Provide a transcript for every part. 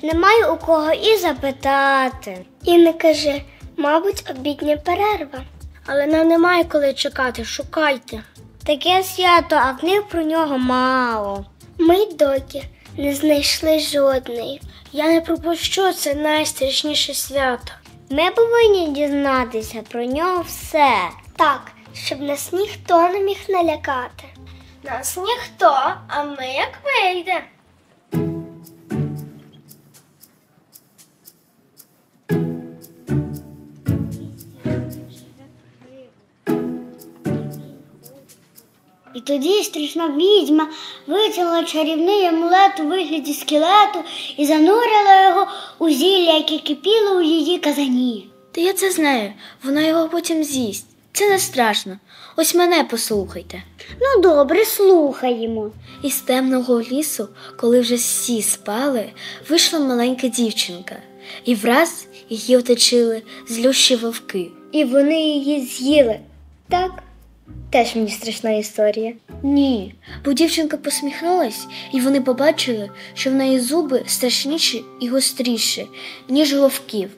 немає у кого і запитати. І не кажи, мабуть, обідня перерва. Але нам немає коли чекати, шукайте. Таке свято, а книг про нього мало. Ми й доки не знайшли жодної. Я не пропущу це найстрашніше свято. Ми повинні дізнатися про нього все. Так, щоб нас ніхто не міг налякати. Нас ніхто, а ми як вийде. І тоді страшна відьма витягла чарівний амулет у вигляді скелету і занурила його у зілля, яке кипіло у її казані. Та я це знаю, вона його потім з'їсть. Це не страшно. Ось мене послухайте. Ну добре, слухаємо. Із темного лісу, коли вже всі спали, вийшла маленька дівчинка. І враз її оточили злющі вовки. І вони її з'їли. Так? Теж мені страшна історія. Ні, бо дівчинка посміхнулась, і вони побачили, що в неї зуби страшніші і гостріші, ніж у вовків.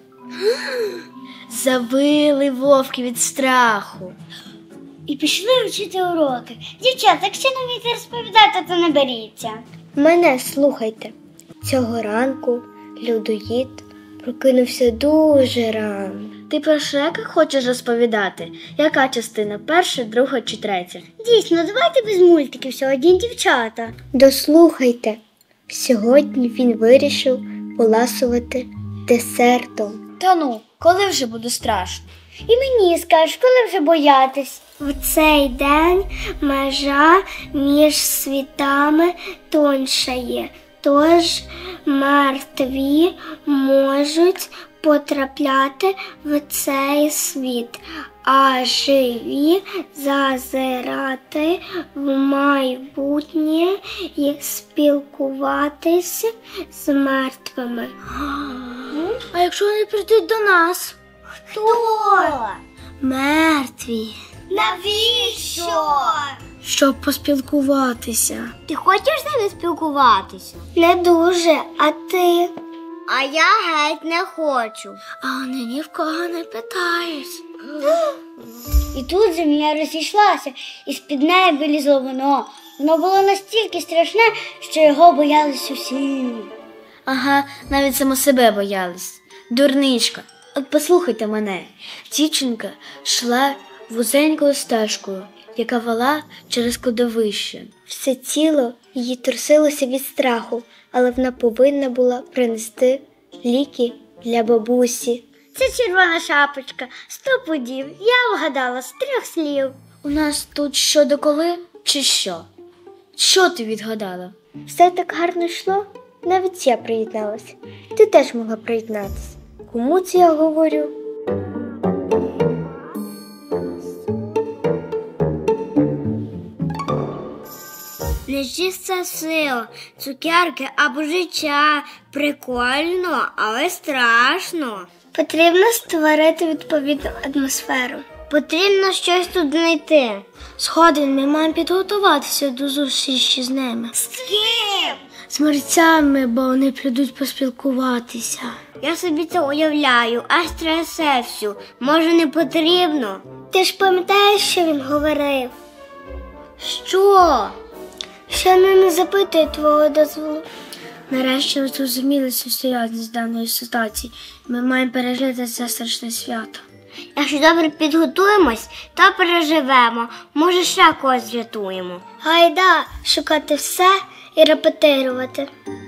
Завили вовки від страху. І пішли вчити уроки. Дівчата, якщо не вмієте розповідати, то не беріться. Мене слухайте. Цього ранку людоїд прокинувся дуже рано. Ти про Шрека хочеш розповідати? Яка частина? Перша, друга чи третя? Дійсно, давайте без мультиків сьогодні, дівчата. Дослухайте. Сьогодні він вирішив поласувати десертом. Та ну, коли вже буде страшно? І мені скажеш, коли вже боятись. В цей день межа між світами тоншає, тож мертві можуть потрапляти в цей світ, а живі зазирати в майбутнє і спілкуватися з мертвими. А якщо вони прийдуть до нас? Хто? Мертві. Навіщо? Щоб поспілкуватися. Ти хочеш з ними спілкуватися? Не дуже, а ти? А я геть не хочу. А вони ні в кого не питають. І тут земля розійшлася, і з-під неї вилізло воно. Воно було настільки страшне, що його боялись усі. Ага, навіть само себе боялись. Дурничка. От послухайте мене. Дівчинка йшла вузенькою стежкою, яка вела через кладовище. Все тіло її трусилося від страху, але вона повинна була принести ліки для бабусі. Це червона шапочка, 100 пудів. Я вгадала з 3 слів. У нас тут що до коли чи що? Що ти відгадала? Все так гарно йшло, навіть я приєдналась. Ти теж могла приєднатися. Кому це я говорю? Нечиста сила, цукерки або життя. Прикольно, але страшно. Потрібно створити відповідну атмосферу. Потрібно щось тут знайти. Згоден, ми маємо підготуватися до зустрічі з ними. З ким? З мерцями, бо вони прийдуть поспілкуватися. Я собі це уявляю, аж трясе всю. Може, не потрібно? Ти ж пам'ятаєш, що він говорив? Що? Що не запитує твого дозволу. Нарешті ми зрозуміли всю серйозність даної ситуації. Ми маємо пережити це страшне свято. Якщо добре підготуємось, то переживемо. Може, ще когось врятуємо. Гайда, шукати все і репетирувати.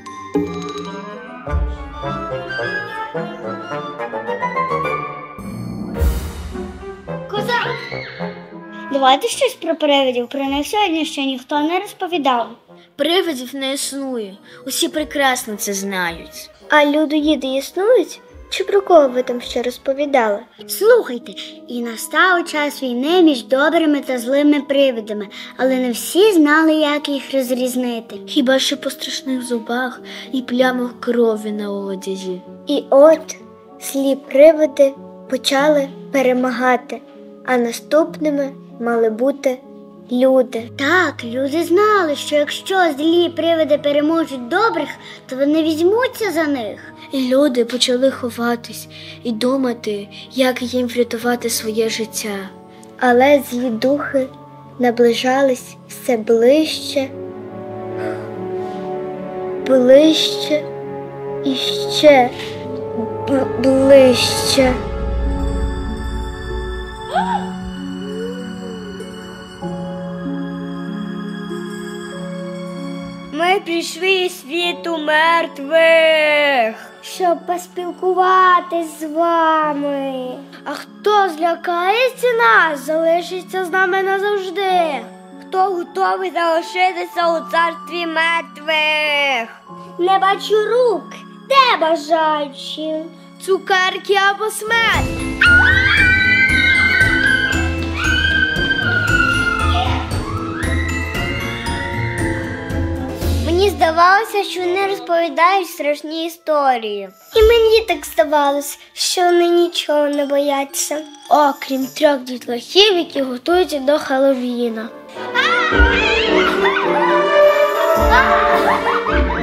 Козак! Давайте щось про привидів. Про них сьогодні ще ніхто не розповідав. Привидів не існує. Усі прекрасно це знають. А людоїди існують? Чи про кого ви там ще розповідали? Слухайте, і настав час війни між добрими та злими привидами, але не всі знали, як їх розрізнити. Хіба що по страшних зубах і плямах крові на одязі. І от злі привиди почали перемагати, а наступними мали бути Люди. Так, люди знали, що якщо злі привиди переможуть добрих, то вони візьмуться за них. І люди почали ховатись і думати, як їм врятувати своє життя. Але злі духи наближались все ближче, ближче і ще ближче. Ми прийшли із світу мертвих, щоб поспілкуватись з вами. А хто злякається нас, залишиться з нами назавжди. Хто готовий залишитися у царстві мертвих? Не бачу рук. Де бажаючі? Цукерки або смерть? Мені здавалося, що вони розповідають страшні історії. І мені так здавалось, що вони нічого не бояться. Окрім 3 дітлахів, які готуються до Хеллоуіна.